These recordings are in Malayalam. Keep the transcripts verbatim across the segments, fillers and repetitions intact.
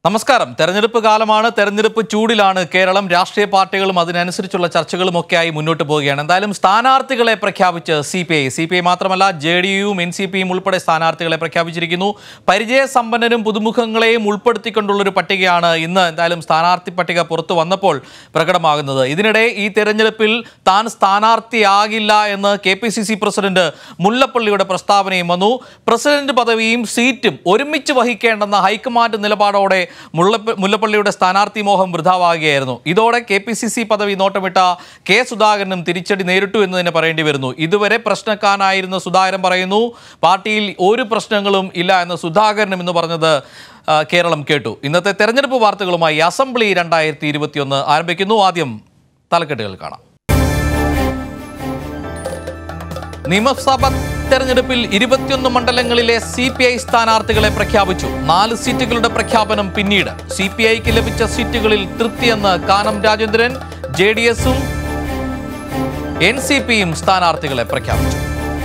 നമസ്കാരം. തെരഞ്ഞെടുപ്പ് കാലമാണ്, തെരഞ്ഞെടുപ്പ് ചൂടിലാണ് കേരളം. രാഷ്ട്രീയ പാർട്ടികളും അതിനനുസരിച്ചുള്ള ചർച്ചകളുമൊക്കെയായി മുന്നോട്ട് പോവുകയാണ്. എന്തായാലും സ്ഥാനാർത്ഥികളെ പ്രഖ്യാപിച്ച് C P I C P I മാത്രമല്ല ജെ ഡി യുവും എൻ സി പിയും ഉൾപ്പെടെ സ്ഥാനാർത്ഥികളെ പ്രഖ്യാപിച്ചിരിക്കുന്നു. പരിചയസമ്പന്നരും പുതുമുഖങ്ങളെയും ഉൾപ്പെടുത്തിക്കൊണ്ടുള്ളൊരു പട്ടികയാണ് ഇന്ന് എന്തായാലും സ്ഥാനാർത്ഥി പട്ടിക പുറത്തു വന്നപ്പോൾ പ്രകടമാകുന്നത്. ഇതിനിടെ ഈ തെരഞ്ഞെടുപ്പിൽ താൻ സ്ഥാനാർത്ഥിയാകില്ല എന്ന് K P C C president മുല്ലപ്പള്ളിയുടെ പ്രസ്താവനയും വന്നു. പ്രസിഡന്റ് പദവിയും സീറ്റും ഒരുമിച്ച് വഹിക്കേണ്ടെന്ന ഹൈക്കമാൻഡ് നിലപാടോടെ മുല്ലപ്പള്ളിയുടെ സ്ഥാനാർത്ഥി മോഹം വൃഥാവാകുകയായിരുന്നു. ഇതോടെ കെ പി സി സി പദവി നോട്ടമിട്ട കെ സുധാകരനും തിരിച്ചടി നേരിട്ടു എന്ന് തന്നെ പറയേണ്ടി വരുന്നു. ഇതുവരെ പ്രശ്നക്കാരനായിരുന്ന സുധാകരൻ പറയുന്നു പാർട്ടിയിൽ ഒരു പ്രശ്നങ്ങളും ഇല്ല എന്ന് സുധാകരനും എന്ന് പറഞ്ഞത് കേരളം കേട്ടു. ഇന്നത്തെ തെരഞ്ഞെടുപ്പ് വാർത്തകളുമായി അസംബ്ലി രണ്ടായിരത്തി ഇരുപത്തിയൊന്ന് ആരംഭിക്കുന്നു. ആദ്യം തലക്കെട്ടുകൾ കാണാം. നിയമസഭാ തെരഞ്ഞെടുപ്പിൽ ഇരുപത്തിയൊന്ന് മണ്ഡലങ്ങളിലെ സി പി ഐ സ്ഥാനാർത്ഥികളെ പ്രഖ്യാപിച്ചു. നാല് സീറ്റുകളുടെ പ്രഖ്യാപനം പിന്നീട്. സി പി ഐക്ക് ലഭിച്ച സീറ്റുകളിൽ തൃപ്തിയെന്ന് കാനം രാജേന്ദ്രൻ. ജെ ഡി എസും എൻ സി പിയും സ്ഥാനാർത്ഥികളെ പ്രഖ്യാപിച്ചു.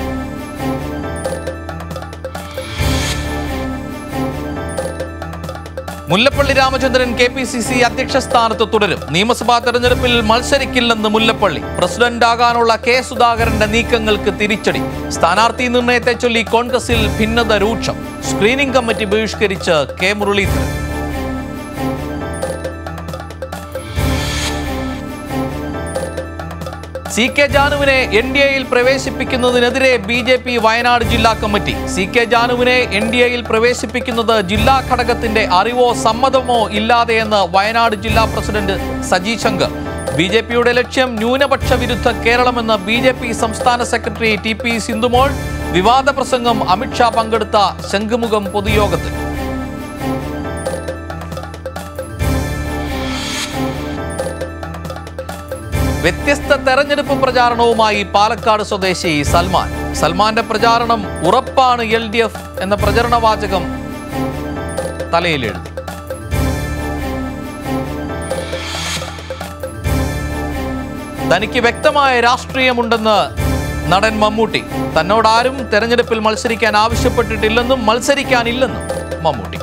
Mullappally Ramachandran K P C C അധ്യക്ഷ സ്ഥാനത്ത് തുടരും. നിയമസഭാ തെരഞ്ഞെടുപ്പിൽ മത്സരിക്കില്ലെന്ന് മുല്ലപ്പള്ളി. പ്രസിഡന്റാകാനുള്ള കെ സുധാകരന്റെ നീക്കങ്ങൾക്ക് തിരിച്ചടി. സ്ഥാനാർത്ഥി നിർണയത്തെ ചൊല്ലി കോൺഗ്രസിൽ ഭിന്നത രൂക്ഷം. സ്ക്രീനിംഗ് കമ്മിറ്റി ബഹിഷ്കരിച്ച് കെ മുരളീധരൻ. സി കെ ജാനുവിനെ എൻ ഡി എയിൽ പ്രവേശിപ്പിക്കുന്നതിനെതിരെ ബി ജെ പി വയനാട് ജില്ലാ കമ്മിറ്റി. സി കെ ജാനുവിനെ എൻ ഡി എയിൽ പ്രവേശിപ്പിക്കുന്നത് ജില്ലാ ഘടകത്തിന്റെ അറിവോ സമ്മതമോ ഇല്ലാതെയെന്ന് വയനാട് ജില്ലാ president Saji Shankar. B J പിയുടെ ലക്ഷ്യം ന്യൂനപക്ഷ വിരുദ്ധ കേരളമെന്ന് ബി ജെ പി സംസ്ഥാന സെക്രട്ടറി ടി പി സിന്ധുമോൾ. വിവാദ പ്രസംഗം അമിത്ഷാ പങ്കെടുത്ത ശംഖുമുഖം പൊതുയോഗത്തിൽ. വ്യത്യസ്ത തെരഞ്ഞെടുപ്പ് പ്രചാരണവുമായി പാലക്കാട് സ്വദേശി സൽമാൻ. സൽമാന്റെ പ്രചാരണം ഉറപ്പാണ് എൽ ഡി എഫ് എന്ന പ്രചരണ വാചകം തലയിലെഴുതി. തനിക്ക് വ്യക്തമായ രാഷ്ട്രീയമുണ്ടെന്ന് നടൻ മമ്മൂട്ടി. തന്നോടാരും തെരഞ്ഞെടുപ്പിൽ മത്സരിക്കാൻ ആവശ്യപ്പെട്ടിട്ടില്ലെന്നും മത്സരിക്കാനില്ലെന്നും മമ്മൂട്ടി.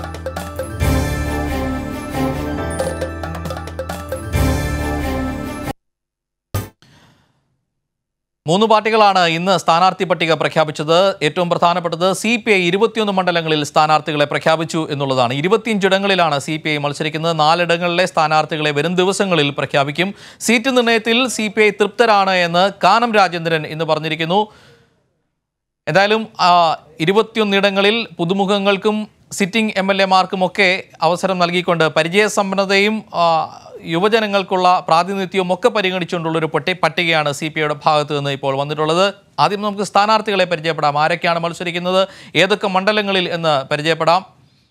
മൂന്ന് പാർട്ടികളാണ് ഇന്ന് സ്ഥാനാർത്ഥി പട്ടിക പ്രഖ്യാപിച്ചത്. ഏറ്റവും പ്രധാനപ്പെട്ടത് സി പി ഐ ഇരുപത്തിയൊന്ന് മണ്ഡലങ്ങളിൽ സ്ഥാനാർത്ഥികളെ പ്രഖ്യാപിച്ചു എന്നുള്ളതാണ്. ഇരുപത്തിയഞ്ചിടങ്ങളിലാണ് സി പി ഐ മത്സരിക്കുന്നത്. നാലിടങ്ങളിലെ സ്ഥാനാർത്ഥികളെ വരും ദിവസങ്ങളിൽ പ്രഖ്യാപിക്കും. സീറ്റ് നിർണയത്തിൽ സി പി ഐ തൃപ്തരാണ് എന്ന് കാനം രാജേന്ദ്രൻ ഇന്ന് പറഞ്ഞിരിക്കുന്നു. എന്തായാലും ഇരുപത്തിയൊന്നിടങ്ങളിൽ പുതുമുഖങ്ങൾക്കും സിറ്റിംഗ് എം എൽ എമാർക്കുമൊക്കെ അവസരം നൽകിക്കൊണ്ട് പരിചയസമ്പന്നതയും യുവജനങ്ങൾക്കുള്ള പ്രാതിനിധ്യവും ഒക്കെ പരിഗണിച്ചുകൊണ്ടുള്ളൊരു പട്ടി പട്ടികയാണ് സി പി ഐയുടെ ഭാഗത്ത് നിന്ന് ഇപ്പോൾ വന്നിട്ടുള്ളത്. ആദ്യം നമുക്ക് സ്ഥാനാർത്ഥികളെ പരിചയപ്പെടാം. ആരൊക്കെയാണ് മത്സരിക്കുന്നത്, ഏതൊക്കെ മണ്ഡലങ്ങളിൽ എന്ന് പരിചയപ്പെടാം.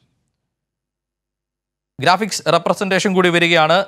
ഗ്രാഫിക്സ് റെപ്രസെൻറ്റേഷൻ കൂടി വരികയാണ്.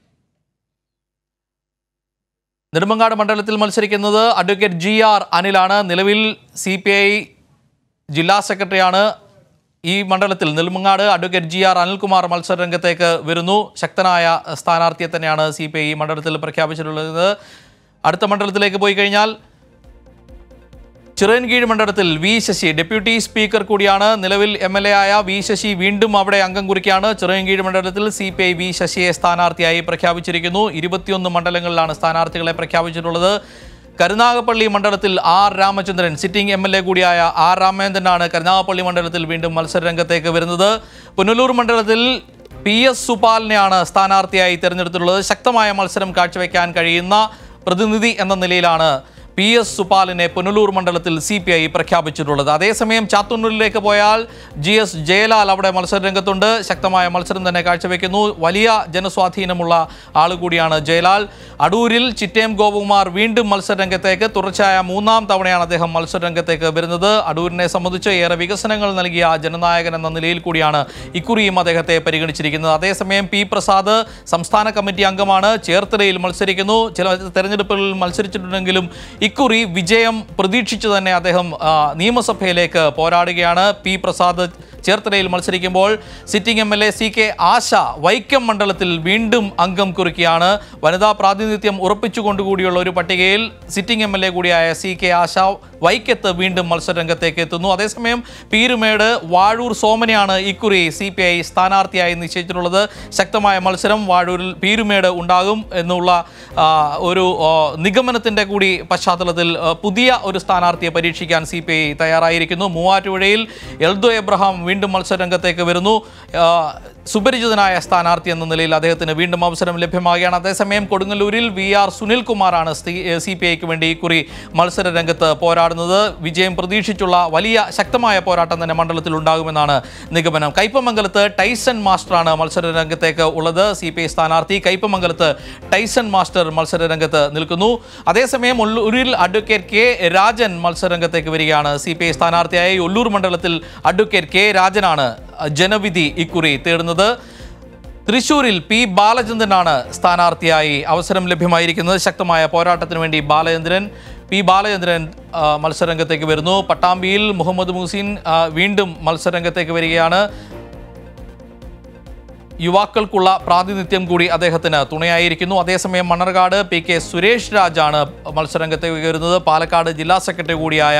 നെടുമങ്ങാട് മണ്ഡലത്തിൽ മത്സരിക്കുന്നത് അഡ്വക്കേറ്റ് ജി ആർ അനിലാണ്. നിലവിൽ സി പി ഐ ജില്ലാ സെക്രട്ടറിയാണ്. ഈ മണ്ഡലത്തിൽ Nedumangad advocate G R Anilkumar മത്സരരംഗത്തേക്ക് വരുന്നു. ശക്തനായ സ്ഥാനാർത്ഥിയെ തന്നെയാണ് സി പി ഐ ഈ മണ്ഡലത്തിൽ പ്രഖ്യാപിച്ചിട്ടുള്ളത്. അടുത്ത മണ്ഡലത്തിലേക്ക് പോയി കഴിഞ്ഞാൽ ചിറയൻകീഴ് മണ്ഡലത്തിൽ വി ശശി ഡെപ്യൂട്ടി സ്പീക്കർ കൂടിയാണ്. നിലവിൽ എം എൽ എ ആയ വി ശശി വീണ്ടും അവിടെ അംഗം കുറിക്കുകയാണ്. ചിറയൻകീഴ് മണ്ഡലത്തിൽ സി പി ഐ വി ശശിയെ സ്ഥാനാർത്ഥിയായി പ്രഖ്യാപിച്ചിരിക്കുന്നു. ഇരുപത്തിയൊന്ന് മണ്ഡലങ്ങളിലാണ് സ്ഥാനാർത്ഥികളെ പ്രഖ്യാപിച്ചിട്ടുള്ളത്. കരുനാഗപ്പള്ളി മണ്ഡലത്തിൽ R Ramachandran sitting M L A കൂടിയായ ആർ രാമചന്ദ്രനാണ് കരുനാഗപ്പള്ളി മണ്ഡലത്തിൽ വീണ്ടും മത്സരരംഗത്തേക്ക് വരുന്നത്. പുനലൂർ മണ്ഡലത്തിൽ പി എസ് സുപാലിനെയാണ് സ്ഥാനാർത്ഥിയായി തിരഞ്ഞെടുത്തിട്ടുള്ളത്. ശക്തമായ മത്സരം കാഴ്ചവെക്കാൻ കഴിയുന്ന പ്രതിനിധി എന്ന നിലയിലാണ് പി എസ് സുപാലിനെ പുനലൂർ മണ്ഡലത്തിൽ സി പി ഐ പ്രഖ്യാപിച്ചിട്ടുള്ളത്. അതേസമയം ചാത്തന്നൂരിലേക്ക് പോയാൽ ജി എസ് ജയലാൽ അവിടെ മത്സരരംഗത്തുണ്ട്. ശക്തമായ മത്സരം തന്നെ കാഴ്ചവെക്കുന്നു. വലിയ ജനസ്വാധീനമുള്ള ആളുകൂടിയാണ് ജയലാൽ. അടൂരിൽ ചിറ്റേം ഗോപകുമാർ വീണ്ടും മത്സരരംഗത്തേക്ക്. തുടർച്ചയായ മൂന്നാം തവണയാണ് അദ്ദേഹം മത്സരരംഗത്തേക്ക് വരുന്നത്. അടൂരിനെ സംബന്ധിച്ച് ഏറെ വികസനങ്ങൾ നൽകിയ ജനനായകൻ എന്ന നിലയിൽ കൂടിയാണ് ഇക്കുറിയും അദ്ദേഹത്തെ പരിഗണിച്ചിരിക്കുന്നത്. അതേസമയം പി പ്രസാദ് സംസ്ഥാന കമ്മിറ്റി അംഗമാണ്. ചേർത്തലയിൽ മത്സരിക്കുന്നു. ചില തെരഞ്ഞെടുപ്പുകളിൽ മത്സരിച്ചിട്ടുണ്ടെങ്കിലും ഇക്കുറി വിജയം പ്രതീക്ഷിച്ചു തന്നെ അദ്ദേഹം നിയമസഭയിലേക്ക് പോരാടുകയാണ്. പി പ്രസാദ് ചേർത്തലയിൽ മത്സരിക്കുമ്പോൾ sitting M L A C K Asha Vaikom മണ്ഡലത്തിൽ വീണ്ടും അംഗം കുറിക്കുകയാണ്. വനിതാ പ്രാതിനിധ്യം ഉറപ്പിച്ചുകൊണ്ടുകൂടിയുള്ള ഒരു പട്ടികയിൽ സിറ്റിംഗ് എം എൽ എ കൂടിയായ സി കെ ആശ വൈക്കത്ത് വീണ്ടും മത്സരരംഗത്തേക്ക് എത്തുന്നു. അതേസമയം പീരുമേട് വാഴൂർ സോമനെയാണ് ഇക്കുറി സി പി ഐ സ്ഥാനാർത്ഥിയായി നിശ്ചയിച്ചിട്ടുള്ളത്. ശക്തമായ മത്സരം വാഴൂരിൽ പീരുമേട് ഉണ്ടാകും എന്നുള്ള ഒരു നിഗമനത്തിൻ്റെ കൂടി പശ്ചാത്തലത്തിൽ പുതിയ ഒരു സ്ഥാനാർത്ഥിയെ പരീക്ഷിക്കാൻ സി പി ഐ തയ്യാറായിരിക്കുന്നു. മൂവാറ്റുപുഴയിൽ എൽദോ എബ്രഹാം വീണ്ടും മത്സരരംഗത്തേക്ക് വരുന്നു. സുപരിചിതനായ സ്ഥാനാർത്ഥി എന്ന നിലയിൽ അദ്ദേഹത്തിന് വീണ്ടും അവസരം ലഭ്യമാകുകയാണ്. അതേസമയം കൊടുങ്ങല്ലൂരിൽ വി ആർ സുനിൽകുമാറാണ് സി പി ഐക്ക് വേണ്ടി ഇക്കുറി മത്സര രംഗത്ത് പോരാടുന്നത്. വിജയം പ്രതീക്ഷിച്ചുള്ള വലിയ ശക്തമായ പോരാട്ടം തന്നെ മണ്ഡലത്തിൽ ഉണ്ടാകുമെന്നാണ് നിഗമനം. കയ്പമംഗലത്ത് ടൈസൺ മാസ്റ്ററാണ് മത്സര രംഗത്തേക്ക് ഉള്ളത്. സി പി ഐ സ്ഥാനാർത്ഥി കയ്പമംഗലത്ത് ടൈസൺ മാസ്റ്റർ മത്സര രംഗത്ത് നിൽക്കുന്നു. അതേസമയം ഒല്ലൂരിൽ അഡ്വക്കേറ്റ് കെ രാജൻ മത്സരരംഗത്തേക്ക് വരികയാണ്. സി പി ഐ സ്ഥാനാർത്ഥിയായി ഒല്ലൂർ മണ്ഡലത്തിൽ അഡ്വക്കേറ്റ് കെ രാജനാണ് ജനവിധി ഇക്കുറി തേടുന്നത്. തൃശൂരിൽ പി ബാലചന്ദ്രനാണ് സ്ഥാനാർത്ഥിയായി അവസരം ലഭ്യമായിരിക്കുന്നത്. ശക്തമായ പോരാട്ടത്തിന് വേണ്ടി ബാലചന്ദ്രൻ പി ബാലചന്ദ്രൻ മത്സരരംഗത്തേക്ക് വരുന്നു. പട്ടാമ്പിയിൽ മുഹമ്മദ് മുഹസിൻ വീണ്ടും മത്സരരംഗത്തേക്ക് വരികയാണ്. യുവാക്കൾക്കുള്ള പ്രാതിനിധ്യം കൂടി അദ്ദേഹത്തിന് തുണയായിരിക്കുന്നു. അതേസമയം മണ്ണർകാട് പി കെ സുരേഷ് രാജാണ് മത്സരരംഗത്തേക്ക് വരുന്നത്. പാലക്കാട് ജില്ലാ സെക്രട്ടറി കൂടിയായ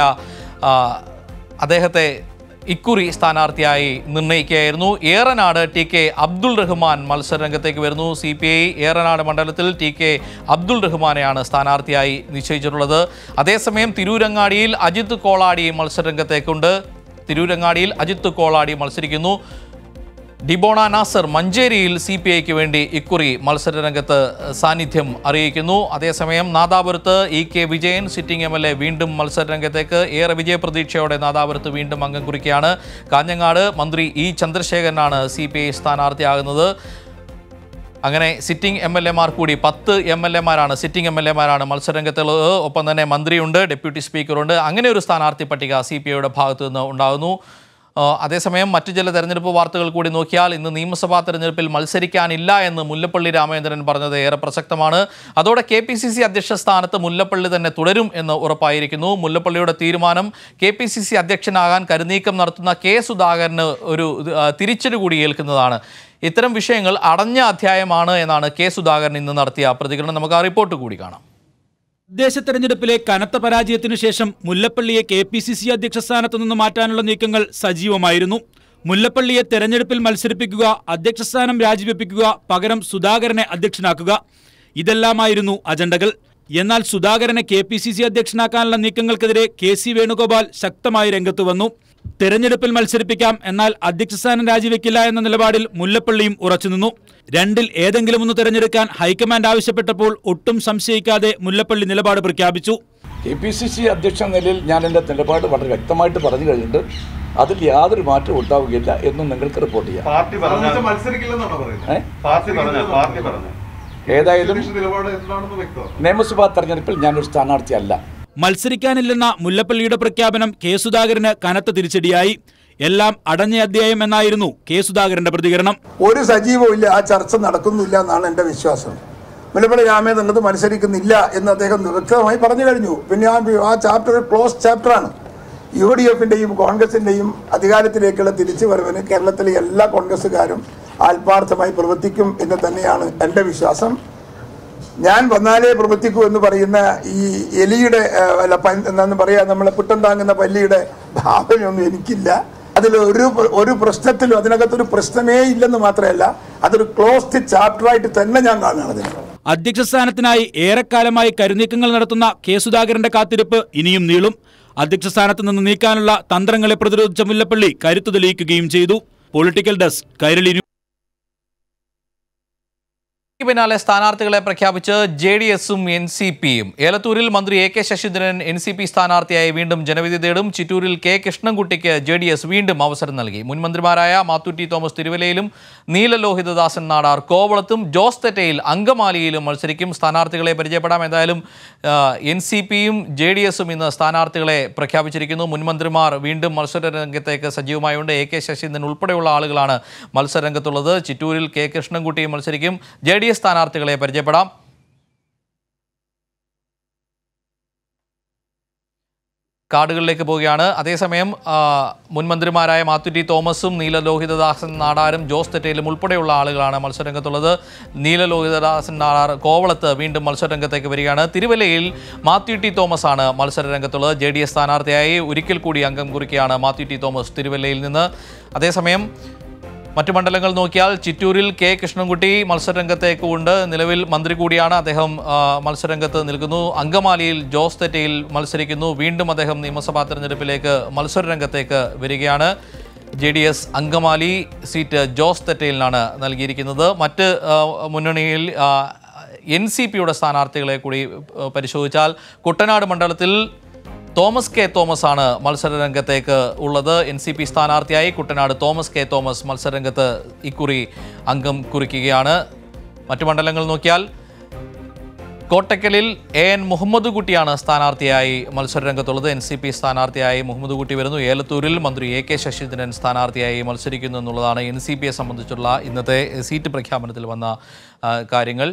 അദ്ദേഹത്തെ ഇക്കുറി സ്ഥാനാർത്ഥിയായി നിർണയിക്കുകയായിരുന്നു. ഏറനാട് ടി കെ അബ്ദുൾ റഹ്മാൻ മത്സരരംഗത്തേക്ക് വരുന്നു. സി പി ഐ ഏറനാട് മണ്ഡലത്തിൽ ടി കെ അബ്ദുൾ റഹ്മാനെയാണ് സ്ഥാനാർത്ഥിയായി നിശ്ചയിച്ചിട്ടുള്ളത്. അതേസമയം തിരൂരങ്ങാടിയിൽ അജിത് കോളാടി മത്സരരംഗത്തേക്കുണ്ട്. തിരൂരങ്ങാടിയിൽ അജിത് കോളാടി മത്സരിക്കുന്നു. ഡിബോണ നാസർ മഞ്ചേരിയിൽ സി പി ഐക്ക് വേണ്ടി ഇക്കുറി മത്സരരംഗത്ത് സാന്നിധ്യം അറിയിക്കുന്നു. അതേസമയം നാദാപുരത്ത് E K Vijayan sitting M L A വീണ്ടും മത്സരരംഗത്തേക്ക് ഏറെ വിജയപ്രതീക്ഷയോടെ നാദാപുരത്ത് വീണ്ടും അംഗം കുറിക്കുകയാണ്. കാഞ്ഞങ്ങാട് മന്ത്രി ഇ ചന്ദ്രശേഖരനാണ് സി പി ഐ സ്ഥാനാർത്ഥിയാകുന്നത്. അങ്ങനെ സിറ്റിംഗ് എം എൽ എമാർ കൂടി പത്ത് എം എൽ എമാരാണ് സിറ്റിംഗ് എം എൽ എമാരാണ് മത്സരരംഗത്തുള്ളത്. ഒപ്പം തന്നെ മന്ത്രിയുണ്ട്, ഡെപ്യൂട്ടി സ്പീക്കറുണ്ട്. അങ്ങനെ ഒരു സ്ഥാനാർത്ഥി പട്ടിക സി പി ഐയുടെ ഭാഗത്തു നിന്ന് ഉണ്ടാകുന്നു. അതേസമയം മറ്റു ചില തെരഞ്ഞെടുപ്പ് വാർത്തകൾ കൂടി നോക്കിയാൽ ഇന്ന് നിയമസഭാ തെരഞ്ഞെടുപ്പിൽ മത്സരിക്കാനില്ല എന്ന് മുല്ലപ്പള്ളി രാമചന്ദ്രൻ പറഞ്ഞത് ഏറെ പ്രസക്തമാണ്. അതോടെ കെ പി സി സി അധ്യക്ഷ സ്ഥാനത്ത് മുല്ലപ്പള്ളി തന്നെ തുടരും എന്ന് ഉറപ്പായിരിക്കുന്നു. മുല്ലപ്പള്ളിയുടെ തീരുമാനം കെ പി സി സി അധ്യക്ഷനാകാൻ കരുനീക്കം നടത്തുന്ന കെ സുധാകരന് ഒരു തിരിച്ചടി കൂടി ഏൽക്കുന്നതാണ്. ഇത്തരം വിഷയങ്ങൾ അടഞ്ഞ അധ്യായമാണ് എന്നാണ് കെ സുധാകരൻ ഇന്ന് നടത്തിയ പ്രതികരണം. നമുക്ക് ആ റിപ്പോർട്ട് കൂടി കാണാം. തദ്ദേശ തെരഞ്ഞെടുപ്പിലെ കനത്ത പരാജയത്തിനു ശേഷം മുല്ലപ്പള്ളിയെ കെ പി സി സി അധ്യക്ഷ സ്ഥാനത്തു നിന്ന് മാറ്റാനുള്ള നീക്കങ്ങൾ സജീവമായിരുന്നു. മുല്ലപ്പള്ളിയെ തെരഞ്ഞെടുപ്പിൽ മത്സരിപ്പിക്കുക, അധ്യക്ഷ സ്ഥാനം രാജിവെപ്പിക്കുക, പകരം സുധാകരനെ അധ്യക്ഷനാക്കുക, ഇതെല്ലാമായിരുന്നു അജണ്ടകൾ. എന്നാൽ സുധാകരനെ കെ പി സി സി അധ്യക്ഷനാക്കാനുള്ള നീക്കങ്ങൾക്കെതിരെ കെ സി വേണുഗോപാൽ ശക്തമായി രംഗത്ത് വന്നു. തെരഞ്ഞെടുപ്പിൽ മത്സരിപ്പിക്കാം, എന്നാൽ അധ്യക്ഷ സ്ഥാനം രാജിവെക്കില്ല എന്ന നിലപാടിൽ മുല്ലപ്പള്ളിയും ഉറച്ചുനിന്നു. രണ്ടിൽ ഏതെങ്കിലും ഒന്ന് തെരഞ്ഞെടുക്കാൻ ഹൈക്കമാൻഡ് ആവശ്യപ്പെട്ടപ്പോൾ ഒട്ടും സംശയിക്കാതെ മുല്ലപ്പള്ളി നിലപാട് പ്രഖ്യാപിച്ചു. കെ പി സി സി അധ്യക്ഷ നിലയിൽ ഞാൻ എൻ്റെ നിലപാട് വളരെ വ്യക്തമായിട്ട് പറഞ്ഞു കഴിഞ്ഞിട്ട് അതിൽ യാതൊരു മാറ്റവും ഉണ്ടാവുകയില്ല എന്നും നിങ്ങൾക്ക് റിപ്പോർട്ട് ചെയ്യാം. ഏതായാലും നിയമസഭാ തെരഞ്ഞെടുപ്പിൽ ഞാനൊരു സ്ഥാനാർത്ഥിയല്ല. മത്സരിക്കാനില്ലെന്ന മുല്ലപ്പള്ളിയുടെ പ്രഖ്യാപനം കെ സുധാകരന് കനത്ത തിരിച്ചടിയായി. എല്ലാം അടഞ്ഞ അധ്യായം എന്നായിരുന്നു കെ സുധാകരന്റെ പ്രതികരണം. ഒരു സജീവവും ഇല്ല, ആ ചർച്ച നടക്കുന്നില്ല എന്നാണ് എൻ്റെ വിശ്വാസം. മുല്ലപ്പള്ളി രാമചന്ദ്രൻ മത്സരിക്കുന്നില്ല എന്ന് അദ്ദേഹം വ്യക്തമായി പറഞ്ഞു കഴിഞ്ഞു. പിന്നെ ആ ആ ചാപ്റ്റർ ക്ലോസ് ചാപ്റ്ററാണ്. യു ഡി എഫിൻ്റെയും കോൺഗ്രസിൻ്റെയും അധികാരത്തിലേക്കുള്ള തിരിച്ചുവരവിന് കേരളത്തിലെ എല്ലാ കോൺഗ്രസ്സുകാരും ആത്മാർത്ഥമായി പ്രവർത്തിക്കും എന്ന് തന്നെയാണ് എൻ്റെ വിശ്വാസം. ഞാൻ വന്നാലേ പ്രവർത്തിക്കൂ എന്ന് പറയുന്ന ഈ എലിയുടെ അല്ല എന്താണെന്ന് പറയാ നമ്മളെ പുട്ടം താങ്ങുന്ന പല്ലിയുടെ ഭാവനയൊന്നും എനിക്കില്ല. അതിൽ ഒരു ഒരു പ്രശ്നത്തിലും അതിനകത്തൊരു പ്രശ്നമേ ഇല്ലെന്ന് മാത്രമല്ല, അതൊരു ക്ലോസ്ഡ് ചാപ്റ്ററായിട്ട് തന്നെ ഞാൻ കാണുകയാണ് അതിന്. അധ്യക്ഷ സ്ഥാനത്തിനായി ഏറെക്കാലമായി കരുനീക്കങ്ങൾ നടത്തുന്ന കെ സുധാകരന്റെ കാത്തിരിപ്പ് ഇനിയും നീളും. അധ്യക്ഷ സ്ഥാനത്ത് നിന്ന് നീക്കാനുള്ള തന്ത്രങ്ങളെ പ്രതിരോധിച്ച മുല്ലപ്പള്ളി കരുത്തു തെളിയിക്കുകയും ചെയ്തു. Political desk, Kairali. പിന്നാലെ സ്ഥാനാർത്ഥികളെ പ്രഖ്യാപിച്ച് ജെ ഡി എസും എൻ സി പിയും. ഏലത്തൂരിൽ മന്ത്രി A K Saseendran N C P സ്ഥാനാർത്ഥിയായി വീണ്ടും ജനവിധി തേടും. ചിറ്റൂരിൽ കെ കൃഷ്ണൻകുട്ടിക്ക് ജെ ഡി എസ് വീണ്ടും അവസരം നൽകി. മുൻമന്ത്രിമാരായ മാത്തൂറ്റി തോമസ് തിരുവല്ലയിലും നീലലോഹിതദാസൻ നാടാർ കോവളത്തും ജോസ് തെറ്റയിൽ അങ്കമാലിയിലും മത്സരിക്കും. സ്ഥാനാർത്ഥികളെ പരിചയപ്പെടാം. എന്തായാലും എൻ സി പിയും ജെ ഡി എസും ഇന്ന് സ്ഥാനാർത്ഥികളെ പ്രഖ്യാപിച്ചിരിക്കുന്നു. മുൻമന്ത്രിമാർ വീണ്ടും മത്സര രംഗത്തേക്ക് സജീവമായുണ്ട്. എ കെ ശശീന്ദ്രൻ ഉൾപ്പെടെയുള്ള ആളുകളാണ് മത്സരരംഗത്തുള്ളത്. ചിറ്റൂരിൽ കെ കൃഷ്ണൻകുട്ടിയും മത്സരിക്കും. ജെ ഡി എസ് സ്ഥാനാർത്ഥികളെ പരിചയപ്പെടാം. കാർഡുകളിലേക്ക് പോവുകയാണ്. അതേസമയം മുൻ മന്ത്രിമാരായ മാത്യു ടി തോമസും നീലലോഹിതദാസൻ നാടാരും ജോസ് തെറ്റയിലും ഉൾപ്പെടെയുള്ള ആളുകളാണ് മത്സരരംഗത്തുള്ളത്. നീലലോഹിതദാസൻ നാടാർ കോവളത്ത് വീണ്ടും മത്സരരംഗത്തേക്ക് വരികയാണ്. തിരുവല്ലയിൽ മാത്യു ടി തോമസ് ആണ് മത്സരരംഗത്തുള്ളത്. ജെ ഡി എസ് സ്ഥാനാർത്ഥിയായി ഒരിക്കൽ കൂടി അംഗം കുറിക്കുകയാണ് മാത്യു ടി തോമസ് തിരുവല്ലയിൽ നിന്ന്. അതേസമയം മറ്റു മണ്ഡലങ്ങൾ നോക്കിയാൽ ചിറ്റൂരിൽ കെ കൃഷ്ണൻകുട്ടി മത്സരരംഗത്തേക്ക് ഉണ്ട്. നിലവിൽ മന്ത്രി കൂടിയാണ് അദ്ദേഹം, മത്സരരംഗത്ത് നിൽക്കുന്നു. അങ്കമാലിയിൽ ജോസ് തെറ്റയിൽ മത്സരിക്കുന്നു. വീണ്ടും അദ്ദേഹം നിയമസഭാ തെരഞ്ഞെടുപ്പിലേക്ക് മത്സരരംഗത്തേക്ക് വരികയാണ്. J D S Angamaly seat Jose തെറ്റയിലാണ് നൽകിയിരിക്കുന്നത്. മറ്റ് മുന്നണിയിൽ എൻ സി പിയുടെ സ്ഥാനാർത്ഥികളെ കൂടി പരിശോധിച്ചാൽ കുട്ടനാട് മണ്ഡലത്തിൽ തോമസ് കെ തോമസ് ആണ് മത്സരരംഗത്തേക്ക് ഉള്ളത്. എൻ സി പി സ്ഥാനാർത്ഥിയായി കുട്ടനാട് തോമസ് കെ തോമസ് മത്സരരംഗത്ത് ഇക്കുറി അംഗം കുറിക്കുകയാണ്. മറ്റു മണ്ഡലങ്ങൾ നോക്കിയാൽ കോട്ടക്കലിൽ എ എൻ മുഹമ്മദ് കുട്ടിയാണ് സ്ഥാനാർത്ഥിയായി മത്സരരംഗത്തുള്ളത്. എൻ സി പി സ്ഥാനാർത്ഥിയായി മുഹമ്മദ് കുട്ടി വരുന്നു. ഏലത്തൂരിൽ മന്ത്രി എ കെ ശശീന്ദ്രൻ സ്ഥാനാർത്ഥിയായി മത്സരിക്കുന്നു എന്നുള്ളതാണ് എൻ സി പിയെ സംബന്ധിച്ചുള്ള ഇന്നത്തെ സീറ്റ് പ്രഖ്യാപനത്തിൽ വന്ന കാര്യങ്ങൾ.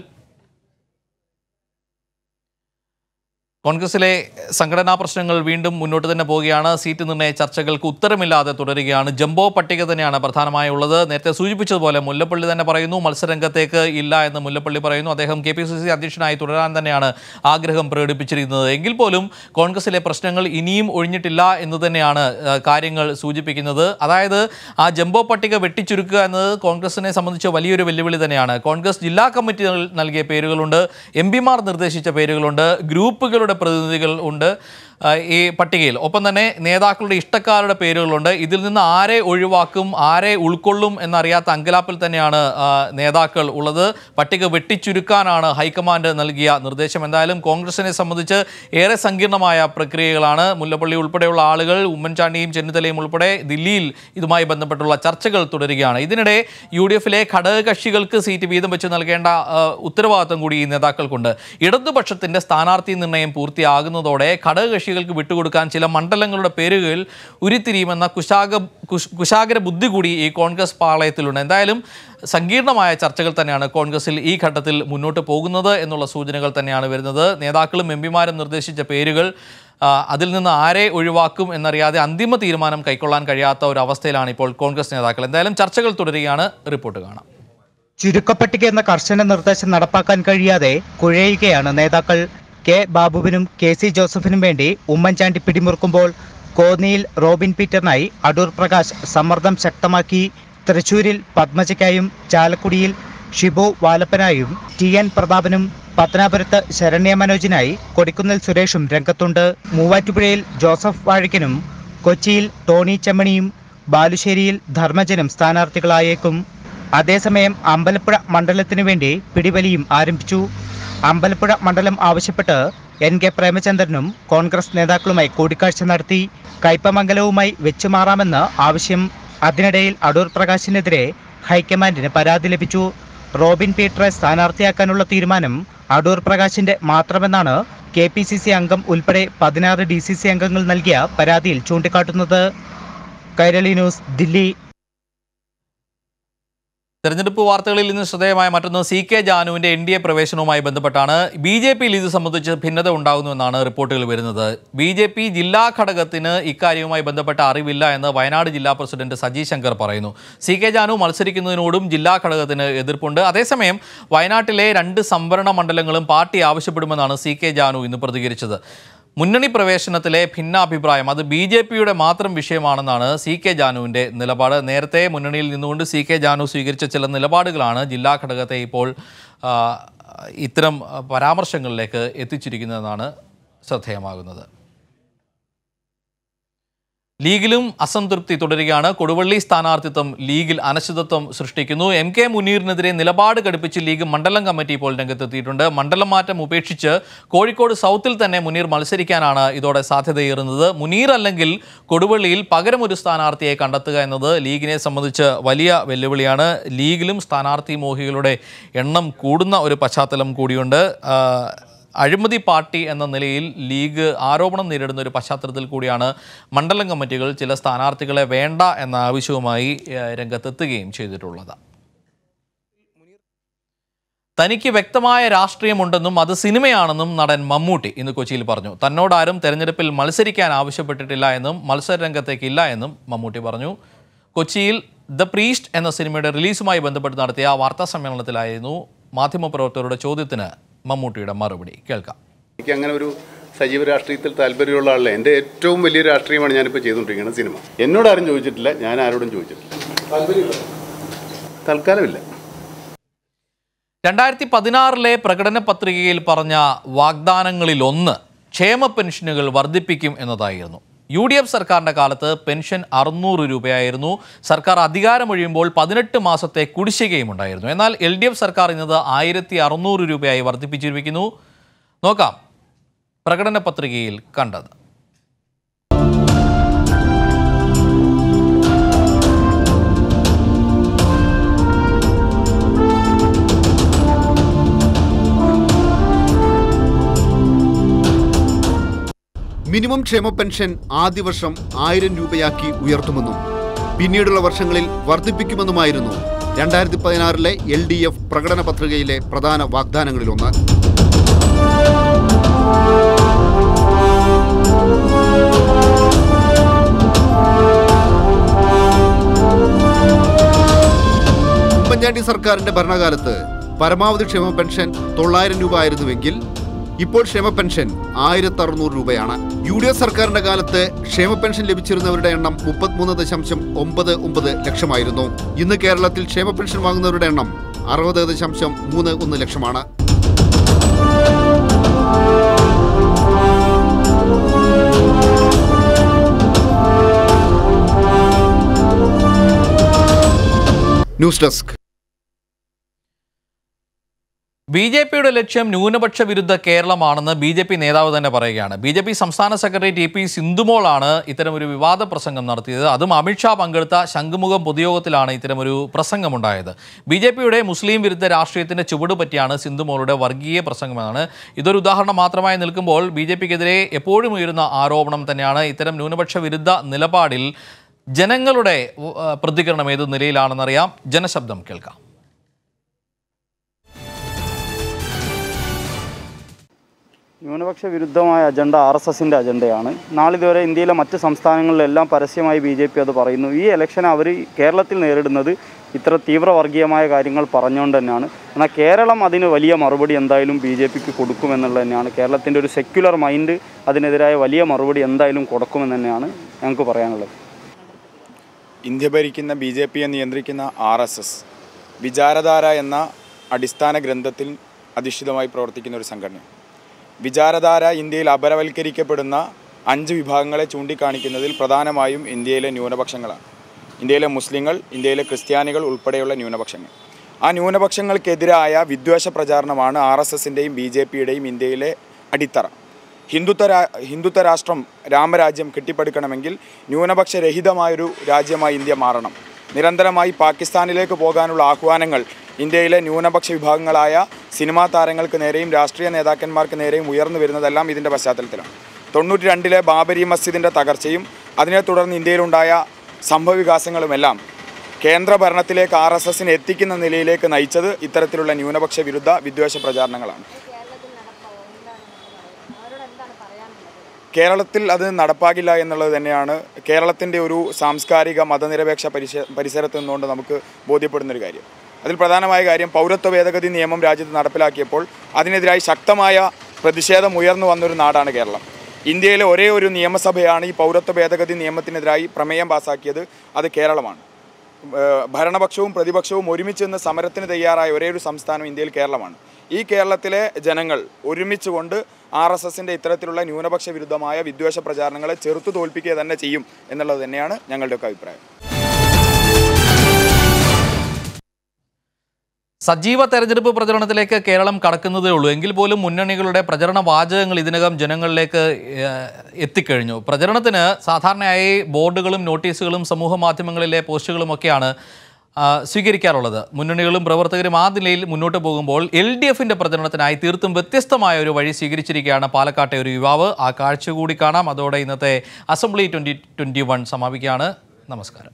കോൺഗ്രസിലെ സംഘടനാ പ്രശ്നങ്ങൾ വീണ്ടും മുന്നോട്ട് തന്നെ പോവുകയാണ്. സീറ്റ് നിർണയ ചർച്ചകൾക്ക് ഉത്തരമില്ലാതെ തുടരുകയാണ്. ജംബോ പട്ടിക തന്നെയാണ് പ്രധാനമായി ഉള്ളത്. നേരത്തെ സൂചിപ്പിച്ചതുപോലെ മുല്ലപ്പള്ളി തന്നെ പറയുന്നു മത്സരരംഗത്തേക്ക് ഇല്ല എന്ന് മുല്ലപ്പള്ളി പറയുന്നു. അദ്ദേഹം കെ പി സി സി അധ്യക്ഷനായി തുടരാൻ തന്നെയാണ് ആഗ്രഹം പ്രകടിപ്പിച്ചിരിക്കുന്നത്. എങ്കിൽ പോലും കോൺഗ്രസിലെ പ്രശ്നങ്ങൾ ഇനിയും ഒഴിഞ്ഞിട്ടില്ല എന്ന് തന്നെയാണ് കാര്യങ്ങൾ സൂചിപ്പിക്കുന്നത്. അതായത് ആ ജംബോ പട്ടിക വെട്ടിച്ചുരുക്കുക എന്നത് കോൺഗ്രസിനെ സംബന്ധിച്ച് വലിയൊരു വെല്ലുവിളി തന്നെയാണ്. കോൺഗ്രസ് ജില്ലാ കമ്മിറ്റികൾ നൽകിയ പേരുകളുണ്ട്, എം പിമാർ നിർദ്ദേശിച്ച പേരുകളുണ്ട്, ഗ്രൂപ്പുകളുടെ പ്രതിനിധികൾ ഉണ്ട് ഈ പട്ടികയിൽ. ഒപ്പം തന്നെ നേതാക്കളുടെ ഇഷ്ടക്കാരുടെ പേരുകളുണ്ട്. ഇതിൽ നിന്ന് ആരെ ഒഴിവാക്കും, ആരെ ഉൾക്കൊള്ളും എന്നറിയാത്ത അങ്കലാപ്പിൽ തന്നെയാണ് നേതാക്കൾ ഉള്ളത്. പട്ടിക വെട്ടിച്ചുരുക്കാനാണ് ഹൈക്കമാൻഡ് നൽകിയ നിർദ്ദേശം. എന്തായാലും കോൺഗ്രസിനെ സംബന്ധിച്ച് ഏറെ സങ്കീർണമായ പ്രക്രിയകളാണ്. മുല്ലപ്പള്ളി ഉൾപ്പെടെയുള്ള ആളുകൾ, ഉമ്മൻചാണ്ടിയും ചെന്നിത്തലയും ഉൾപ്പെടെ ദില്ലിയിൽ ഇതുമായി ബന്ധപ്പെട്ടുള്ള ചർച്ചകൾ തുടരുകയാണ്. ഇതിനിടെ യു ഡി എഫിലെ ഘടകകക്ഷികൾക്ക് സീറ്റ് വീതം വെച്ച് നൽകേണ്ട ഉത്തരവാദിത്വം കൂടി ഈ നേതാക്കൾക്കുണ്ട്. ഇടതുപക്ഷത്തിൻ്റെ സ്ഥാനാർത്ഥി നിർണ്ണയം പൂർത്തിയാകുന്നതോടെ ഘടകകക്ഷി ൾക്ക് വിട്ടുകൊടുക്കാൻ ചില മണ്ഡലങ്ങളുടെ പേരുകൾ ഉരുത്തിരിയുമെന്ന കുശാഗ കുശാഗ്ര ബുദ്ധി കൂടി ഈ കോൺഗ്രസ് പാളയത്തിലുണ്ട്. എന്തായാലും സങ്കീർണമായ ചർച്ചകൾ തന്നെയാണ് കോൺഗ്രസിൽ ഈ ഘട്ടത്തിൽ മുന്നോട്ട് പോകുന്നത് എന്നുള്ള സൂചനകൾ തന്നെയാണ് വരുന്നത്. നേതാക്കളും എം പിമാരും നിർദ്ദേശിച്ച പേരുകൾ, അതിൽ നിന്ന് ആരെ ഒഴിവാക്കും എന്നറിയാതെ അന്തിമ തീരുമാനം കൈക്കൊള്ളാൻ കഴിയാത്ത ഒരു അവസ്ഥയിലാണ് ഇപ്പോൾ കോൺഗ്രസ് നേതാക്കൾ. എന്തായാലും ചർച്ചകൾ തുടരുകയാണ്. റിപ്പോർട്ട് കാണാം. ചുരുക്കപ്പട്ടിക എന്ന കർശന നിർദ്ദേശം നടപ്പാക്കാൻ കഴിയാതെ കുഴയുകയാണ് നേതാക്കൾ. കെ ബാബുവിനും കെ സി ജോസഫിനും വേണ്ടി ഉമ്മൻചാണ്ടി പിടിമുറുക്കുമ്പോൾ കോന്നിയിൽ റോബിൻ പീറ്ററിനായി അടൂർ പ്രകാശ് സമ്മർദ്ദം ശക്തമാക്കി. തൃശൂരിൽ പത്മജയ്ക്കായും ചാലക്കുടിയിൽ ഷിബു വാലപ്പനായും ടി എൻ പ്രതാപനും പത്തനാപുരത്ത് ശരണ്യ മനോജിനായി കൊടിക്കുന്നിൽ സുരേഷും രംഗത്തുണ്ട്. മൂവാറ്റുപുഴയിൽ ജോസഫ് വാഴക്കനും കൊച്ചിയിൽ ടോണി ചെമ്മണിയും ബാലുശ്ശേരിയിൽ ധർമ്മജനും സ്ഥാനാർത്ഥികളായേക്കും. അതേസമയം അമ്പലപ്പുഴ മണ്ഡലത്തിനു വേണ്ടി പിടിവലിയും ആരംഭിച്ചു. അമ്പലപ്പുഴ മണ്ഡലം ആവശ്യപ്പെട്ട് എൻ കെ പ്രേമചന്ദ്രനും കോൺഗ്രസ് നേതാക്കളുമായി കൂടിക്കാഴ്ച നടത്തി. കയ്പമംഗലവുമായി വെച്ചുമാറാമെന്ന് ആവശ്യം. അതിനിടയിൽ അടൂർ പ്രകാശിനെതിരെ ഹൈക്കമാൻഡിന് പരാതി ലഭിച്ചു. റോബിൻ പീറ്ററെ സ്ഥാനാർത്ഥിയാക്കാനുള്ള തീരുമാനം അടൂർ പ്രകാശിന്റെ മാത്രമെന്നാണ് കെ പി സി സി അംഗം ഉൾപ്പെടെ പതിനാറ് ഡി സി സി അംഗങ്ങൾ നൽകിയ പരാതിയിൽ ചൂണ്ടിക്കാട്ടുന്നത്. കൈരളി ന്യൂസ്, ദില്ലി. തെരഞ്ഞെടുപ്പ് വാർത്തകളിൽ നിന്ന് ശ്രദ്ധേയമായ മറ്റൊന്ന് സി കെ ജാനുവിൻ്റെ എൻ ഡി എ പ്രവേശനവുമായി ബന്ധപ്പെട്ടാണ്. ബി ജെ പിയിൽ ഇത് സംബന്ധിച്ച് ഭിന്നത ഉണ്ടാകുന്നുവെന്നാണ് റിപ്പോർട്ടുകൾ വരുന്നത്. ബി ജെ പി ജില്ലാ ഘടകത്തിന് ഇക്കാര്യവുമായി ബന്ധപ്പെട്ട അറിവില്ല എന്ന് വയനാട് ജില്ലാ പ്രസിഡന്റ് സജി ശങ്കർ പറയുന്നു. സി കെ ജാനു മത്സരിക്കുന്നതിനോടും ജില്ലാ ഘടകത്തിന് എതിർപ്പുണ്ട്. അതേസമയം വയനാട്ടിലെ രണ്ട് സംവരണ മണ്ഡലങ്ങളും പാർട്ടി ആവശ്യപ്പെടുമെന്നാണ് സി കെ ജാനു ഇന്ന് പ്രതികരിച്ചത്. മുന്നണി പ്രവേശനത്തിലെ ഭിന്നാഭിപ്രായം അത് ബി ജെ പിയുടെ മാത്രം വിഷയമാണെന്നാണ് സി കെ ജാനുവിൻ്റെ നിലപാട്. നേരത്തെ മുന്നണിയിൽ നിന്നുകൊണ്ട് സി കെ ജാനു സ്വീകരിച്ച ചില നിലപാടുകളാണ് ജില്ലാ ഘടകത്തെ ഇപ്പോൾ ഇത്തരം പരാമർശങ്ങളിലേക്ക് എത്തിച്ചിരിക്കുന്നതെന്നാണ് ശ്രദ്ധേയമാകുന്നത്. ലീഗിലും അസംതൃപ്തി തുടരുകയാണ്. കൊടുവള്ളി സ്ഥാനാർത്ഥിത്വം ലീഗിൽ അനിശ്ചിതത്വം സൃഷ്ടിക്കുന്നു. എം കെ മുനീറിനെതിരെ നിലപാട് ഘടിപ്പിച്ച് ലീഗ് മണ്ഡലം കമ്മിറ്റി ഇപ്പോൾ രംഗത്തെത്തിയിട്ടുണ്ട്. മണ്ഡലം മാറ്റം ഉപേക്ഷിച്ച് കോഴിക്കോട് സൗത്തിൽ തന്നെ മുനീർ മത്സരിക്കാനാണ് ഇതോടെ സാധ്യതയേറുന്നത്. മുനീർ അല്ലെങ്കിൽ കൊടുവള്ളിയിൽ പകരം ഒരു സ്ഥാനാർത്ഥിയെ കണ്ടെത്തുക എന്നത് ലീഗിനെ സംബന്ധിച്ച് വലിയ വെല്ലുവിളിയാണ്. ലീഗിലും സ്ഥാനാർത്ഥി മോഹികളുടെ എണ്ണം കൂടുന്ന ഒരു പശ്ചാത്തലം കൂടിയുണ്ട്. അഴിമതി പാർട്ടി എന്ന നിലയിൽ ലീഗ് ആരോപണം നേരിടുന്ന ഒരു പശ്ചാത്തലത്തിൽ കൂടിയാണ് മണ്ഡലം കമ്മിറ്റികൾ ചില സ്ഥാനാർത്ഥികളെ വേണ്ട എന്ന ആവശ്യവുമായി രംഗത്തെത്തുകയും ചെയ്തിട്ടുള്ളത്. തനിക്ക് വ്യക്തമായ രാഷ്ട്രീയമുണ്ടെന്നും അത് സിനിമയാണെന്നും നടൻ മമ്മൂട്ടി ഇന്ന് കൊച്ചിയിൽ പറഞ്ഞു. തന്നോടാരും തെരഞ്ഞെടുപ്പിൽ മത്സരിക്കാൻ ആവശ്യപ്പെട്ടിട്ടില്ല എന്നും മത്സരരംഗത്തേക്കില്ല എന്നും മമ്മൂട്ടി പറഞ്ഞു. കൊച്ചിയിൽ ദ പ്രീസ്റ്റ് എന്ന സിനിമയുടെ റിലീസുമായി ബന്ധപ്പെട്ട് നടത്തിയ വാർത്താ സമ്മേളനത്തിലായിരുന്നു മാധ്യമപ്രവർത്തകരുടെ ചോദ്യത്തിന് മമ്മൂട്ടിയുടെ മറുപടി. കേൾക്കാം. എനിക്ക് അങ്ങനെ ഒരു സജീവ രാഷ്ട്രീയത്തിൽ താല്പര്യമുള്ള ആളല്ല. എൻ്റെ ഏറ്റവും വലിയ രാഷ്ട്രീയമാണ് ഞാനിപ്പോൾ ചെയ്തുകൊണ്ടിരിക്കുന്നത്, സിനിമ. എന്നോട് ആരും ചോദിച്ചിട്ടില്ല, ഞാൻ ആരോടും ചോദിച്ചിട്ടില്ല. താല്പര്യമില്ല, തൽക്കാലമില്ല. രണ്ടായിരത്തി പതിനാറിലെ പ്രകടന പത്രികയിൽ പറഞ്ഞ വാഗ്ദാനങ്ങളിലൊന്ന് ക്ഷേമ പെൻഷനുകൾ വർദ്ധിപ്പിക്കും എന്നതായിരുന്നു. യു ഡി എഫ് സർക്കാരിൻ്റെ കാലത്ത് പെൻഷൻ അറുന്നൂറ് രൂപയായിരുന്നു. സർക്കാർ അധികാരമൊഴിയുമ്പോൾ പതിനെട്ട് മാസത്തെ കുടിശ്ശികയും ഉണ്ടായിരുന്നു. എന്നാൽ എൽ ഡി എഫ് സർക്കാർ ഇന്നത് ആയിരത്തി അറുന്നൂറ് രൂപയായി വർദ്ധിപ്പിച്ചിരിക്കുന്നു. നോക്കാം പ്രകടന പത്രികയിൽ കണ്ടത്. മിനിമം ക്ഷേമ പെൻഷൻ ആദ്യ വർഷം ആയിരം രൂപയാക്കി ഉയർത്തുമെന്നും പിന്നീടുള്ള വർഷങ്ങളിൽ വർദ്ധിപ്പിക്കുമെന്നുമായിരുന്നു രണ്ടായിരത്തി പതിനാറിലെ എൽ ഡി എഫ് പ്രകടന പത്രികയിലെ പ്രധാന വാഗ്ദാനങ്ങളിലൊന്ന്. ഉമ്മൻചാണ്ടി സർക്കാരിന്റെ ഭരണകാലത്ത് പരമാവധി ക്ഷേമ പെൻഷൻ തൊള്ളായിരം രൂപ ആയിരുന്നുവെങ്കിൽ ഇപ്പോൾ ക്ഷേമ പെൻഷൻ ആയിരത്തി അറുന്നൂറ് രൂപയാണ്. യു ഡി എഫ് സർക്കാരിന്റെ കാലത്ത് ക്ഷേമ പെൻഷൻ ലഭിച്ചിരുന്നവരുടെ എണ്ണം മുപ്പത്തിമൂന്ന് ദശാംശം ഒമ്പത് ഒമ്പത് ലക്ഷമായിരുന്നു. ഇന്ന് കേരളത്തിൽ ക്ഷേമ പെൻഷൻ വാങ്ങുന്നവരുടെ എണ്ണം അറുപത് ദശാംശം മൂന്ന് ഒന്ന് ലക്ഷമാണ്. News desk. ബി ജെ പിയുടെ ലക്ഷ്യം ന്യൂനപക്ഷ വിരുദ്ധ കേരളമാണെന്ന് ബി ജെ പി നേതാവ് തന്നെ പറയുകയാണ്. ബി ജെ പി സംസ്ഥാന സെക്രട്ടറി ടി പി സിന്ധുമോളാണ് ഇത്തരമൊരു വിവാദ പ്രസംഗം നടത്തിയത്. അതും അമിത്ഷാ പങ്കെടുത്ത ശംഖുമുഖം പൊതുയോഗത്തിലാണ് ഇത്തരമൊരു പ്രസംഗമുണ്ടായത്. ബി ജെ പിയുടെ മുസ്ലിം വിരുദ്ധ രാഷ്ട്രീയത്തിൻ്റെ ചുവട് പറ്റിയാണ് സിന്ധുമോളുടെ വർഗീയ പ്രസംഗമെന്നാണ്. ഇതൊരു ഉദാഹരണം മാത്രമായി നിൽക്കുമ്പോൾ ബി ജെ പിക്കെതിരെ എപ്പോഴും ഉയരുന്ന ആരോപണം തന്നെയാണ് ഇത്തരം ന്യൂനപക്ഷ വിരുദ്ധ നിലപാടിൽ ജനങ്ങളുടെ പ്രതികരണം ഏത് നിലയിലാണെന്നറിയാം. ജനശബ്ദം കേൾക്കാം. ന്യൂനപക്ഷ വിരുദ്ധമായ അജണ്ട ആർ എസ് എസിൻ്റെ അജണ്ടയാണ്. നാളിതുവരെ ഇന്ത്യയിലെ മറ്റ് സംസ്ഥാനങ്ങളിലെല്ലാം പരസ്യമായി ബി ജെ പി അത് പറയുന്നു. ഈ ഇലക്ഷൻ അവർ കേരളത്തിൽ നേരിടുന്നത് ഇത്ര തീവ്രവർഗീയമായ കാര്യങ്ങൾ പറഞ്ഞുകൊണ്ട് തന്നെയാണ്. എന്നാൽ കേരളം അതിന് വലിയ മറുപടി എന്തായാലും ബി ജെ പിക്ക് കൊടുക്കുമെന്നുള്ളത് തന്നെയാണ്. കേരളത്തിൻ്റെ ഒരു സെക്യുലർ മൈൻഡ് അതിനെതിരായ വലിയ മറുപടി എന്തായാലും കൊടുക്കുമെന്ന് തന്നെയാണ് ഞങ്ങൾക്ക് പറയാനുള്ളത്. ഇന്ത്യ ഭരിക്കുന്ന ബി ജെ പിയെ നിയന്ത്രിക്കുന്ന ആർ എസ് എസ് വിചാരധാര എന്ന അടിസ്ഥാന ഗ്രന്ഥത്തിൽ അധിഷ്ഠിതമായി പ്രവർത്തിക്കുന്ന ഒരു സംഘടന. വിചാരധാര ഇന്ത്യയിൽ അപരവൽക്കരിക്കപ്പെടുന്ന അഞ്ച് വിഭാഗങ്ങളെ ചൂണ്ടിക്കാണിക്കുന്നതിൽ പ്രധാനമായും ഇന്ത്യയിലെ ന്യൂനപക്ഷങ്ങളാണ്. ഇന്ത്യയിലെ മുസ്ലിങ്ങൾ, ഇന്ത്യയിലെ ക്രിസ്ത്യാനികൾ ഉൾപ്പെടെയുള്ള ന്യൂനപക്ഷങ്ങൾ. ആ ന്യൂനപക്ഷങ്ങൾക്കെതിരായ വിദ്വേഷ പ്രചാരണമാണ് ആർ എസ് എസിൻ്റെയും ബി ജെ പിയുടെയും ഇന്ത്യയിലെ അടിത്തറ. ഹിന്ദുത്വ രാ ഹിന്ദുത്വ രാഷ്ട്രം, രാമരാജ്യം കെട്ടിപ്പടുക്കണമെങ്കിൽ ന്യൂനപക്ഷരഹിതമായൊരു രാജ്യമായി ഇന്ത്യ മാറണം. നിരന്തരമായി പാകിസ്ഥാനിലേക്ക് പോകാനുള്ള ആഹ്വാനങ്ങൾ ഇന്ത്യയിലെ ന്യൂനപക്ഷ വിഭാഗങ്ങളായ സിനിമാ താരങ്ങൾക്ക് നേരെയും രാഷ്ട്രീയ നേതാക്കന്മാർക്ക് നേരെയും ഉയർന്നു വരുന്നതെല്ലാം ഇതിൻ്റെ പശ്ചാത്തലത്തിലാണ്. തൊണ്ണൂറ്റി രണ്ടിലെ ബാബരി മസ്ജിദിൻ്റെ തകർച്ചയും അതിനെ തുടർന്ന് ഇന്ത്യയിലുണ്ടായ സംഭവവികാസങ്ങളുമെല്ലാം കേന്ദ്ര ഭരണത്തിലേക്ക് ആർ എസ് എസിനെ എത്തിക്കുന്ന നിലയിലേക്ക് നയിച്ചത് ഇത്തരത്തിലുള്ള ന്യൂനപക്ഷ വിരുദ്ധ വിദ്വേഷ പ്രചാരണങ്ങളാണ്. കേരളത്തിൽ അത് നടപ്പാകില്ല എന്നുള്ളത് തന്നെയാണ് കേരളത്തിൻ്റെ ഒരു സാംസ്കാരിക മതനിരപേക്ഷ പരിസ പരിസരത്ത് നിന്നുകൊണ്ട് നമുക്ക് ബോധ്യപ്പെടുന്നൊരു കാര്യം. അതിൽ പ്രധാനമായ കാര്യം, പൗരത്വ ഭേദഗതി നിയമം രാജ്യത്ത് നടപ്പിലാക്കിയപ്പോൾ അതിനെതിരായി ശക്തമായ പ്രതിഷേധം ഉയർന്നു വന്നൊരു നാടാണ് കേരളം. ഇന്ത്യയിലെ ഒരേ ഒരു നിയമസഭയാണ് ഈ പൗരത്വ ഭേദഗതി നിയമത്തിനെതിരായി പ്രമേയം പാസാക്കിയത്, അത് കേരളമാണ്. ഭരണപക്ഷവും പ്രതിപക്ഷവും ഒരുമിച്ച് നിന്ന് സമരത്തിന് തയ്യാറായ ഒരേ ഒരു സംസ്ഥാനം ഇന്ത്യയിൽ കേരളമാണ്. ഈ കേരളത്തിലെ ജനങ്ങൾ ഒരുമിച്ചുകൊണ്ട് ആർ എസ് എസിൻ്റെ ഇത്തരത്തിലുള്ള ന്യൂനപക്ഷ വിരുദ്ധമായ വിദ്വേഷ പ്രചാരണങ്ങളെ ചെറുത്തു തോൽപ്പിക്കുക തന്നെ ചെയ്യും എന്നുള്ളത് തന്നെയാണ് ഞങ്ങളുടെയൊക്കെ അഭിപ്രായം. സജീവ തെരഞ്ഞെടുപ്പ് പ്രചരണത്തിലേക്ക് കേരളം കടക്കുന്നതേ ഉള്ളൂ. എങ്കിൽ പോലും മുന്നണികളുടെ പ്രചരണ വാചകങ്ങൾ ഇതിനകം ജനങ്ങളിലേക്ക് എത്തിക്കഴിഞ്ഞു. പ്രചരണത്തിന് സാധാരണയായി ബോർഡുകളും നോട്ടീസുകളും സമൂഹ മാധ്യമങ്ങളിലെ പോസ്റ്റുകളുമൊക്കെയാണ് സ്വീകരിക്കാറുള്ളത്. മുന്നണികളും പ്രവർത്തകരും ആ നിലയിൽ മുന്നോട്ട് പോകുമ്പോൾ എൽ ഡി എഫിൻ്റെ പ്രചരണത്തിനായി തീർത്തും വ്യത്യസ്തമായ ഒരു വഴി സ്വീകരിച്ചിരിക്കുകയാണ് പാലക്കാട്ടെ ഒരു യുവാവ്. ആ കാഴ്ച കൂടി കാണാം. അതോടെ ഇന്നത്തെ അസംബ്ലി ട്വൻ്റി ട്വൻ്റി വൺ സമാപിക്കുകയാണ്. നമസ്കാരം.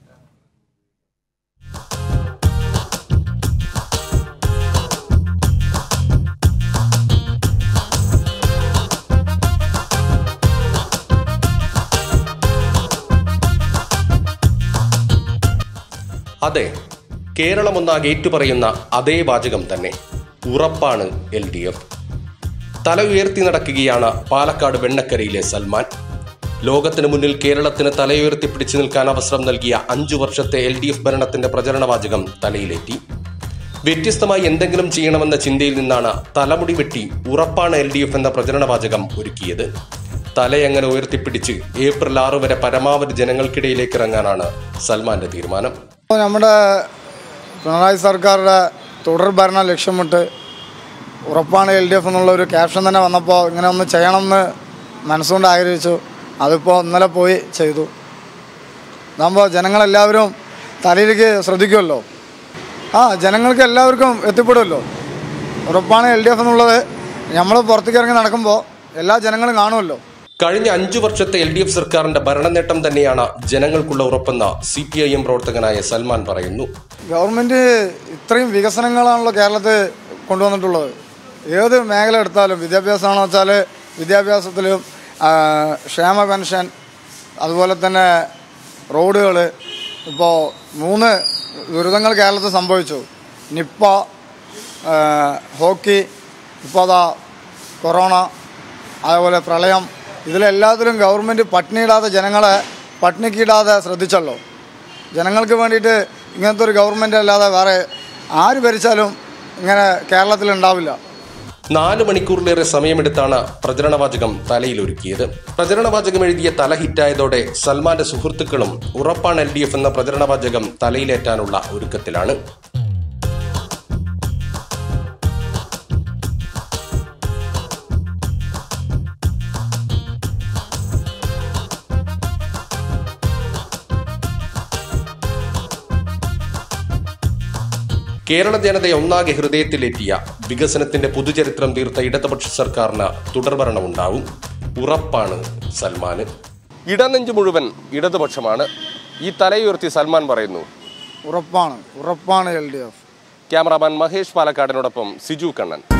അതെ, കേരളമൊന്നാകെ ഏറ്റുപറയുന്ന അതേ വാചകം തന്നെ. ഉറപ്പാണ് എൽ ഡി എഫ്. തല ഉയർത്തി നടക്കുകയാണ് പാലക്കാട് വെണ്ണക്കരയിലെ സൽമാൻ. ലോകത്തിന് മുന്നിൽ കേരളത്തിന് തലയുയർത്തി പിടിച്ചു നിൽക്കാൻ അവസരം നൽകിയ അഞ്ചു വർഷത്തെ എൽ ഡി എഫ് ഭരണത്തിന്റെ പ്രചരണവാചകം തലയിലേറ്റി. വ്യത്യസ്തമായി എന്തെങ്കിലും ചെയ്യണമെന്ന ചിന്തയിൽ നിന്നാണ് തലമുടി വെട്ടി ഉറപ്പാണ് എൽ ഡി എഫ് എന്ന പ്രചരണവാചകം ഒരുക്കിയത്. തലയങ്ങനെ ഉയർത്തിപ്പിടിച്ച് ഏപ്രിൽ ആറ് വരെ പരമാവധി ജനങ്ങൾക്കിടയിലേക്ക് ഇറങ്ങാനാണ് സൽമാന്റെ തീരുമാനം. നമ്മുടെ പിണറായി സർക്കാരുടെ തുടർ ഭരണം ലക്ഷ്യമിട്ട് ഉറപ്പാണ് എൽ ഡി എഫ് എന്നുള്ള ഒരു ക്യാപ്ഷൻ തന്നെ വന്നപ്പോൾ ഇങ്ങനെ ഒന്ന് ചെയ്യണമെന്ന് മനസ്സുകൊണ്ട് ആഗ്രഹിച്ചു. അതിപ്പോൾ ഇന്നലെ പോയി ചെയ്തു. നമ്മൾ ജനങ്ങളെല്ലാവരും തലയിലേക്ക് ശ്രദ്ധിക്കുമല്ലോ. ആ ജനങ്ങൾക്ക് എല്ലാവർക്കും എത്തിപ്പെടുമല്ലോ. ഉറപ്പാണ് എൽ ഡി എഫ് എന്നുള്ളത് നമ്മൾ പുറത്തേക്ക് ഇറങ്ങി നടക്കുമ്പോൾ എല്ലാ ജനങ്ങളും കാണുമല്ലോ. കഴിഞ്ഞ അഞ്ചു വർഷത്തെ എൽ ഡി എഫ് സർക്കാരിന്റെ ഭരണനേട്ടം തന്നെയാണ് ജനങ്ങൾക്കുള്ള ഉറപ്പെന്ന് സി പി ഐ എം പ്രവർത്തകനായ സൽമാൻ പറയുന്നു. ഗവൺമെൻറ് ഇത്രയും വികസനങ്ങളാണല്ലോ കേരളത്തിൽ കൊണ്ടുവന്നിട്ടുള്ളത്. ഏത് മേഖല എടുത്താലും വിദ്യാഭ്യാസമാണെന്ന് വെച്ചാൽ വിദ്യാഭ്യാസത്തിലും ക്ഷേമ പെൻഷൻ, അതുപോലെ തന്നെ റോഡുകൾ. ഇപ്പോൾ മൂന്ന് ദുരിതങ്ങൾ കേരളത്തിൽ സംഭവിച്ചു. നിപ്പ, ഹോക്കി, ഇപ്പോൾ അതാ കൊറോണ, അതേപോലെ പ്രളയം. ഇതിലെല്ലാത്തിലും ഗവൺമെൻറ് പട്ടിണിയിടാതെ ജനങ്ങളെ പട്ടിണിക്കിടാതെ ശ്രദ്ധിച്ചല്ലോ. ജനങ്ങൾക്ക് വേണ്ടിയിട്ട് ഇങ്ങനത്തെ ഒരു ഗവൺമെൻറ് അല്ലാതെ വേറെ ആര് ഭരിച്ചാലും ഇങ്ങനെ കേരളത്തിലുണ്ടാവില്ല. നാല് മണിക്കൂറിലേറെ സമയമെടുത്താണ് പ്രചരണവാചകം തലയിലൊരുക്കിയത്. പ്രചരണവാചകം എഴുതിയ തല ഹിറ്റായതോടെ സൽമാന്റെ സുഹൃത്തുക്കളും ഉറപ്പാണ് എൽ ഡി എഫ് എന്ന പ്രചരണവാചകം തലയിലേറ്റാനുള്ള ഒരുക്കത്തിലാണ്. കേരള ജനതയെ ഒന്നാകെ ഹൃദയത്തിലേറ്റിയ വികസനത്തിന്റെ പുതുചരിത്രം തീർത്ത ഇടതുപക്ഷ സർക്കാരിന് തുടർഭരണമുണ്ടാവും. ഉറപ്പാണ് സൽമാന്. ഇടനെഞ്ച് മുഴുവൻ ഇടതുപക്ഷമാണ്. ഈ തലയുയർത്തി സൽമാൻ പറയുന്നു, ഉറപ്പാണ് ഉറപ്പാണ് L D F. Cameraman Mahesh പാലക്കാടിനോടൊപ്പം സിജു കണ്ണൻ.